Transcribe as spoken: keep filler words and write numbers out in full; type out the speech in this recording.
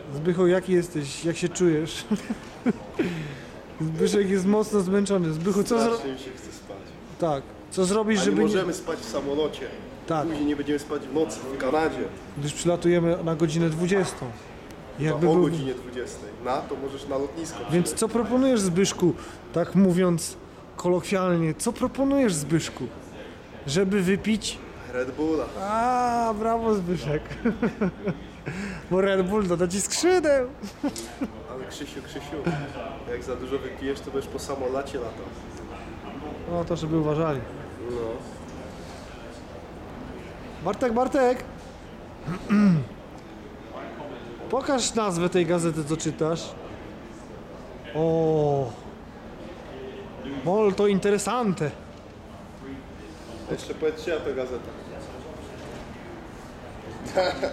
Zbychu, jaki jesteś? Jak się czujesz? Zbyszek jest mocno zmęczony. Zbychu, co zro... Strasznie mi się chce spać. Tak. Co zrobisz, A nie żeby... możemy spać w samolocie. Tak. Później nie będziemy spać w nocy w Kanadzie. Gdyż przylatujemy na godzinę dwudziestą. Jakby o był... godzinie dwudziestej. Na to możesz na lotnisko Więc przyjechać. co proponujesz, Zbyszku? Tak mówiąc kolokwialnie, co proponujesz, Zbyszku? Żeby wypić... Red Bulla. A, brawo, Zbyszek. Bo Red Bull doda ci skrzydeł. Ale Krzysiu, Krzysiu, jak za dużo wypijesz, to będziesz po samolocie latał. No to, żeby uważali. No. Bartek, Bartek! Pokaż nazwę tej gazety, co czytasz. O, molto interessante. Jeszcze powiedz, czyja to gazeta.